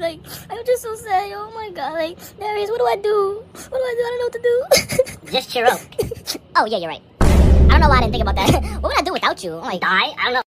Like, I'm just so sad, yo. Oh my god, like, Darius, what do I do? What do I do? I don't know what to do. Just cheer up. Oh, yeah, you're right. I don't know why I didn't think about that. What would I do without you? I'm like, die? I don't know.